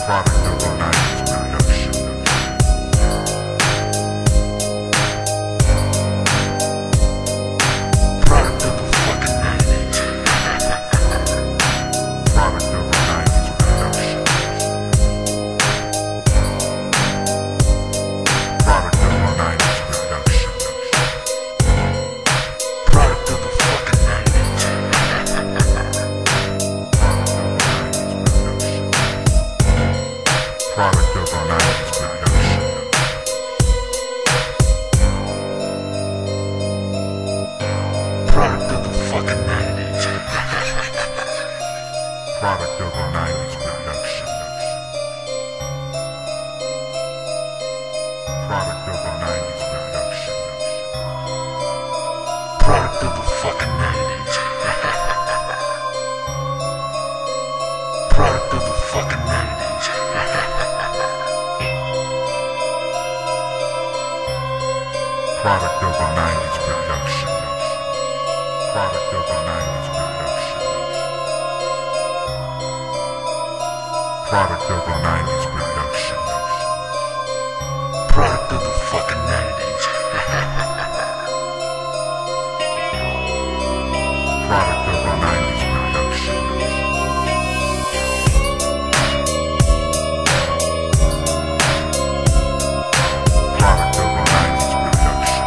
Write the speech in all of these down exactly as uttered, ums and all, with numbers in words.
Product of a nineties production. Product of the fucking nineties. Product of a nineties production. Product of a nineties production. Product of the fucking nineties. Product of a nineties production. Product of the fucking nineties. Product of a nineties production. Product of a nineties production. Product of the fucking nineties. Product of the fucking nineties. Product of a nineties production. Product of a nineties production. Product of a nineties production. Product of the fucking nineties. Product of a nineties production. Product of a nineties production.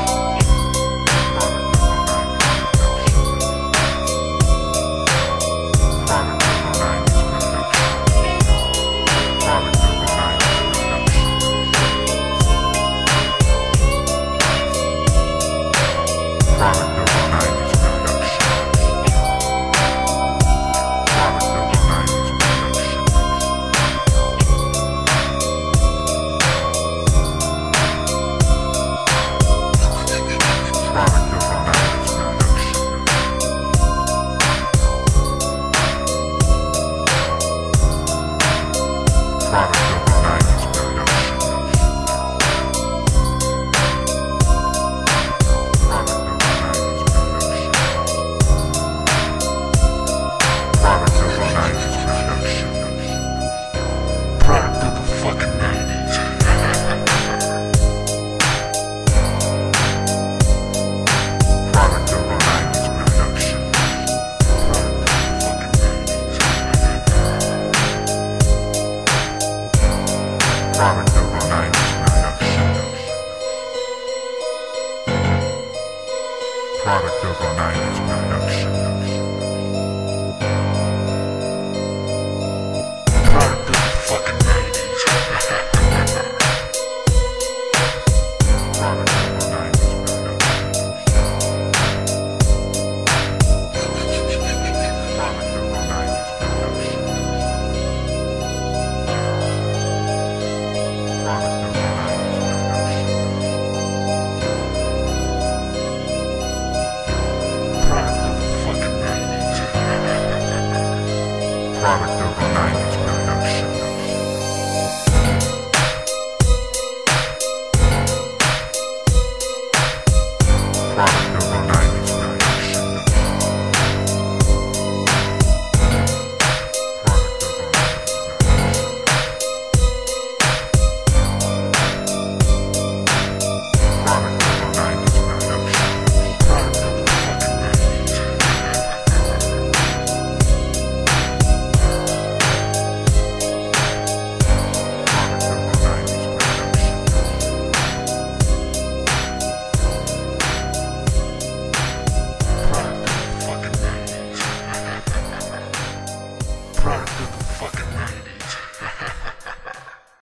Product of a nineties production. Product of a nineties production. Product of a nineties production. Product of a nineties production. Product of a nineties production. Product of a nineties production. Product of a nineties production. Product of a nineties production. Product of the fucking nineties. Product of a nineties production. Product of a nineties production. Product of a nineties production.